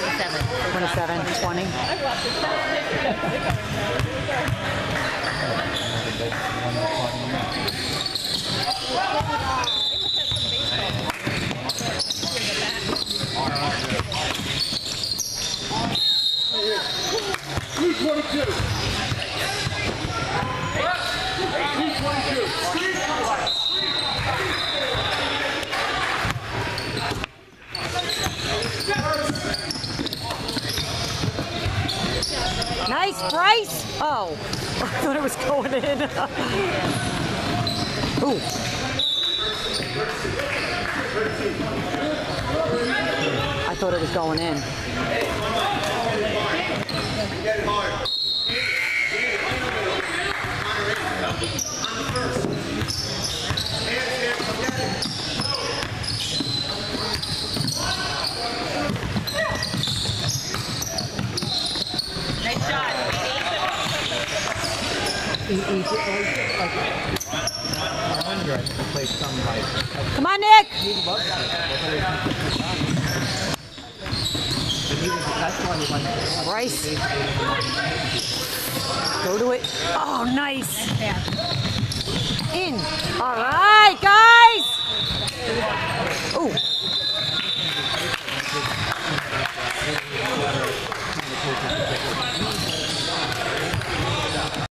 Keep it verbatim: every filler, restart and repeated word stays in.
twenty-seven, twenty. Nice, Bryce! Oh, I thought it was going in. Ooh. I thought it was going in. Get it hard. Nice shot. Come on, Nick! Bryce. Go to it. Oh, nice.